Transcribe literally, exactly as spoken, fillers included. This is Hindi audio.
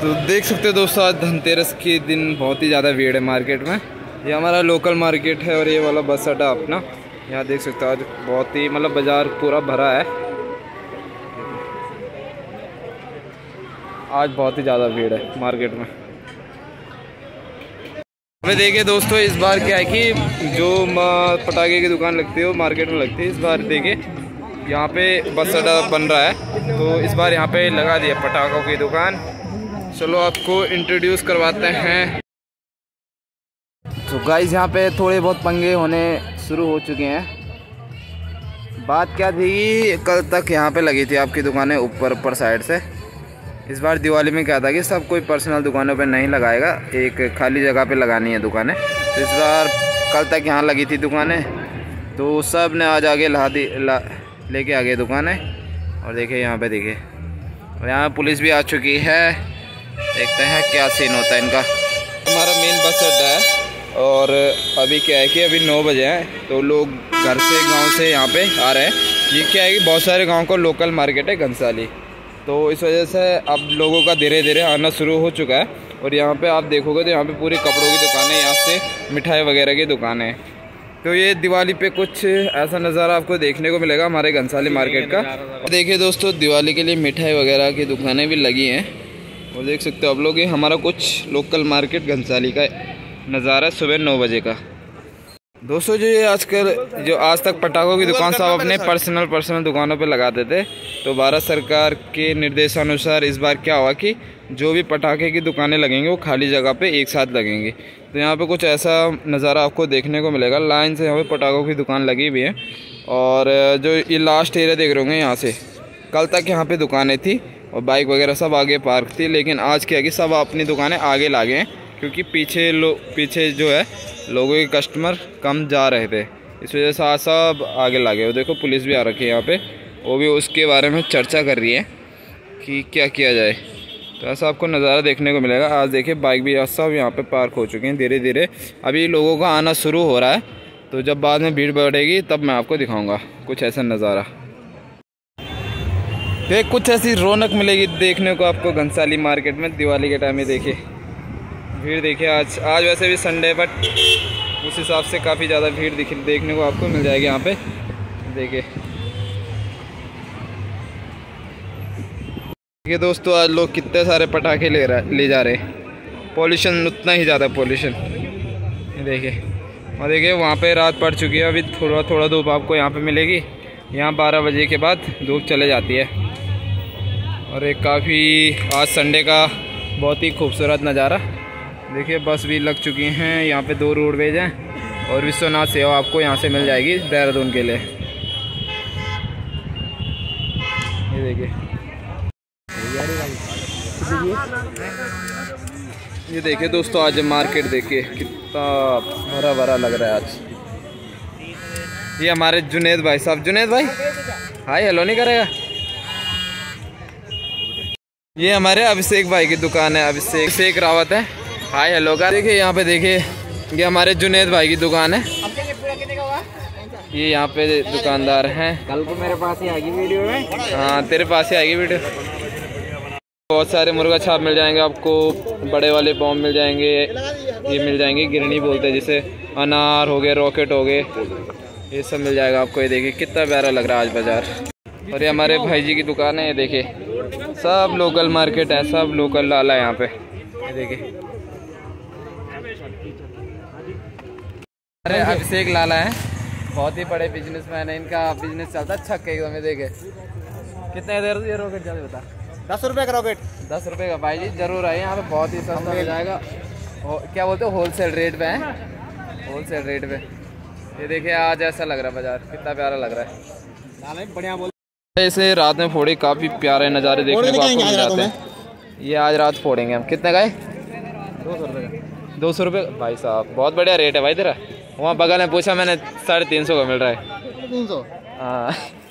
तो देख सकते हो दोस्तों, आज धनतेरस के दिन बहुत ही ज़्यादा भीड़ है मार्केट में। ये हमारा लोकल मार्केट है और ये वाला बस अड्डा अपना, यहाँ देख सकते हो आज बहुत ही मतलब बाज़ार पूरा भरा है। आज बहुत ही ज़्यादा भीड़ है मार्केट में। हमें देखिए दोस्तों, इस बार क्या है कि जो पटाखे की दुकान लगती है वो मार्केट में लगती है। इस बार देखिए यहाँ पे बस अड्डा बन रहा है, तो इस बार यहाँ पे लगा दिया पटाखों की दुकान। चलो आपको इंट्रोड्यूस करवाते हैं। तो गाइस यहाँ पे थोड़े बहुत पंगे होने शुरू हो चुके हैं। बात क्या थी, कल तक यहाँ पे लगी थी आपकी दुकानें ऊपर ऊपर साइड से। इस बार दिवाली में क्या था कि सब कोई पर्सनल दुकानों पे नहीं लगाएगा, एक खाली जगह पे लगानी है दुकानें। तो इस बार कल तक यहाँ लगी थी दुकानें, तो सब ने आज आगे ला दी ला लेके आ गए दुकानें। और देखिए यहाँ पे देखिए, और यहाँ पुलिस भी आ चुकी है। देखते हैं क्या सीन होता है इनका। हमारा मेन बस अड्डा है और अभी क्या है कि अभी नौ बजे हैं, तो लोग घर से गांव से यहाँ पे आ रहे हैं। ये क्या है कि बहुत सारे गांव को लोकल मार्केट है घनसाली, तो इस वजह से अब लोगों का धीरे धीरे आना शुरू हो चुका है। और यहाँ पे आप देखोगे तो यहाँ पे पूरी कपड़ों की दुकानें, यहाँ से मिठाई वगैरह की दुकानें। तो ये दिवाली पे कुछ ऐसा नज़ारा आपको देखने को मिलेगा हमारे घनसाली मार्केट का। देखिए दोस्तों, दिवाली के लिए मिठाई वगैरह की दुकानें भी लगी हैं और देख सकते हो आप लोग, ये हमारा कुछ लोकल मार्केट घनसाली का नज़ारा सुबह नौ बजे का। दोस्तों जो ये आजकल जो आज तक पटाखों की दुकान सब अपने पर्सनल पर्सनल दुकानों पे लगाते थे, तो भारत सरकार के निर्देशानुसार इस बार क्या हुआ कि जो भी पटाखे की दुकानें लगेंगे वो खाली जगह पे एक साथ लगेंगे। तो यहाँ पे कुछ ऐसा नज़ारा आपको देखने को मिलेगा। लाइन से यहाँ पे पटाखों की दुकान लगी हुई है और जो ये लास्ट एरिया देख रहे होंगे, यहाँ से कल तक यहाँ पे दुकानें थी और बाइक वगैरह सब आगे पार्क थी। लेकिन आज क्या है कि सब अपनी दुकानें आगे लागे हैं, क्योंकि पीछे लो पीछे जो है लोगों के कस्टमर कम जा रहे थे, इस वजह से आज सब आगे लागे। वो देखो पुलिस भी आ रखी है यहाँ पे, वो भी उसके बारे में चर्चा कर रही है कि क्या किया जाए। तो ऐसा आपको नज़ारा देखने को मिलेगा। आज देखिए बाइक भी सब यहाँ पे पार्क हो चुके हैं धीरे धीरे। अभी लोगों का आना शुरू हो रहा है, तो जब बाद में भीड़ बढ़ेगी तब मैं आपको दिखाऊँगा कुछ ऐसा नज़ारा। देख कुछ ऐसी रौनक मिलेगी देखने को आपको घनसाली मार्केट में दिवाली के टाइम में। देखिए भीड़ देखिए, आज आज वैसे भी संडे, बट उस हिसाब से काफ़ी ज़्यादा भीड़ दिख देखने को आपको मिल जाएगी यहाँ पे। देखिए देखिए दोस्तों, आज लोग कितने सारे पटाखे ले रहा ले जा रहे हैं। पॉल्यूशन उतना ही ज़्यादा पॉल्यूशन देखिए। और देखिए वहाँ पे रात पड़ चुकी है, अभी थोड़ा थोड़ा धूप आपको यहाँ पे मिलेगी। यहाँ बारह बजे के बाद धूप चले जाती है। और एक काफ़ी आज संडे का बहुत ही खूबसूरत नज़ारा देखिए। बस भी लग चुकी हैं यहाँ पे, दो रोडवेज हैं और विश्वनाथ सेवा आपको यहाँ से मिल जाएगी देहरादून के लिए। ये देखिए, ये देखिए दोस्तों, आज मार्केट देखिए कितना भरा भरा लग रहा है आज। ये हमारे जुनेद भाई साहब, जुनेद भाई हाय हेलो नहीं करेगा। ये हमारे अभिषेक भाई की दुकान है, अभिषेक अभिषेक रावत है, हाय हेलो का। देखिए यहाँ पे देखिए, ये हमारे जुनेद भाई की दुकान है। ये यहाँ पे दुकानदार हैं। कल को मेरे पास ही आएगी वीडियो में। हाँ तेरे पास ही आएगी वीडियो। बहुत सारे मुर्गा छाप मिल जाएंगे आपको, बड़े वाले बॉम्ब मिल जाएंगे, ये मिल जाएंगे गिरनी बोलते हैं जिसे, अनार हो गए, रॉकेट हो गए, ये सब मिल जाएगा आपको। ये देखिए कितना प्यारा लग रहा है आज बाजार। और ये हमारे भाई जी की दुकान है। ये देखिए सब लोकल मार्केट है, सब लोकल लाला है यहाँ पे। ये देखिए अरे अभिषेक लाला है, बहुत ही बड़े बिजनेसमैन है, इनका बिजनेस चलता है छक्के एकदम। देखे कितने देर ये रॉकेट चल बता, दस रुपए का रॉकेट, दस रुपए का। भाई जी जरूर आइए, यहाँ पे बहुत ही सस्ता मिल जाएगा। क्या बोलते हो, होलसेल रेट पे है, होलसेल रेट पे। ये देखिए आज ऐसा लग रहा है बाजार, कितना प्यारा लग रहा है, बढ़िया बोल। ऐसे रात में फोड़े काफी प्यारे नज़ारे देखने को आपको मिल जाते हैं। ये आज रात फोड़ेंगे हम। कितने का है? दो सौ रुपये का। दो सौ रुपये भाई साहब, बहुत बढ़िया रेट है भाई तेरा। वहाँ बगल में पूछा मैंने, साढ़े तीन सौ का मिल रहा है। तीन सौ हाँ